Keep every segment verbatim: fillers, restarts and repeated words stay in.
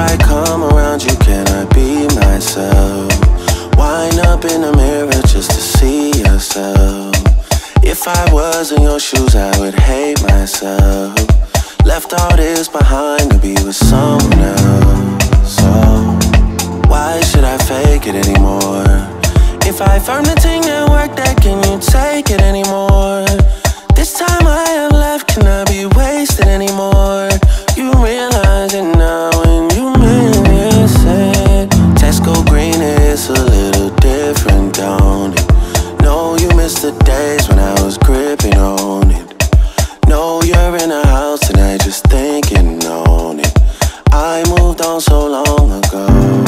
I come around you, can I be myself? Wind up in the mirror just to see yourself. If I was in your shoes, I would hate myself. Left all this behind to be with someone else. So why should I fake it anymore? If I found the thing that worked, that can you take it anymore? This time I have left, cannot be wasted anymore. You realize it now and you miss it. Tesco green is a little different, don't it? No, you miss the days when I was gripping on it. No, you're in a house tonight just thinking on it. I moved on so long ago.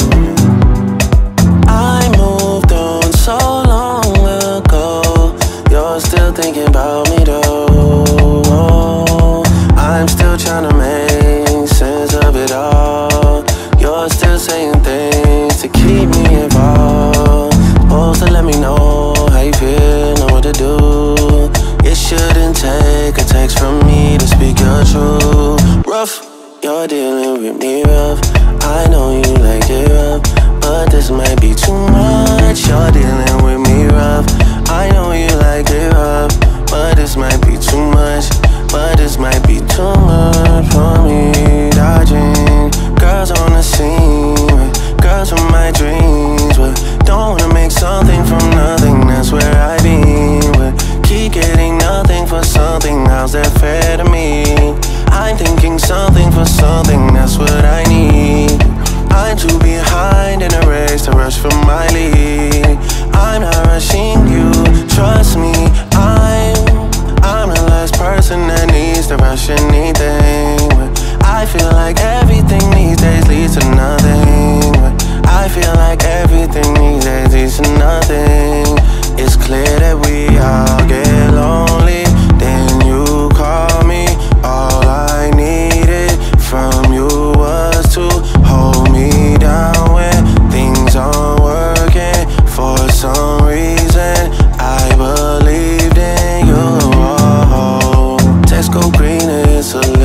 I moved on so long ago. You're still thinking about me though. I'm still trying to make sense of it all. You're still saying things to keep me involved. Supposed to let me know how you feel, know what to do. It shouldn't take a text from me to speak your truth. Rough, you're dealing with me rough. I know you like it rough, but this might be too much. You're dealing with me rough. I know you like it rough, but this might be too much. But this might be too much for me. Dodging girls on the scene, girls from my dreams, but don't wanna make something from nothing. That's where I've been. But keep getting nothing for something. How's that fair to me? I'm thinking something for something. That's what I need. I'm too behind in a race to rush for my lead. I'm not rushing you, trust me. I'm I'm the last person that needs to rush anything. But I feel like everything these days leads to nothing. But I feel like everything these days leads to nothing. It's clear that we all get lonely. Then you call me. All I needed from you was to hold me down when things aren't working. For some reason, I believed in you. Tesco green is a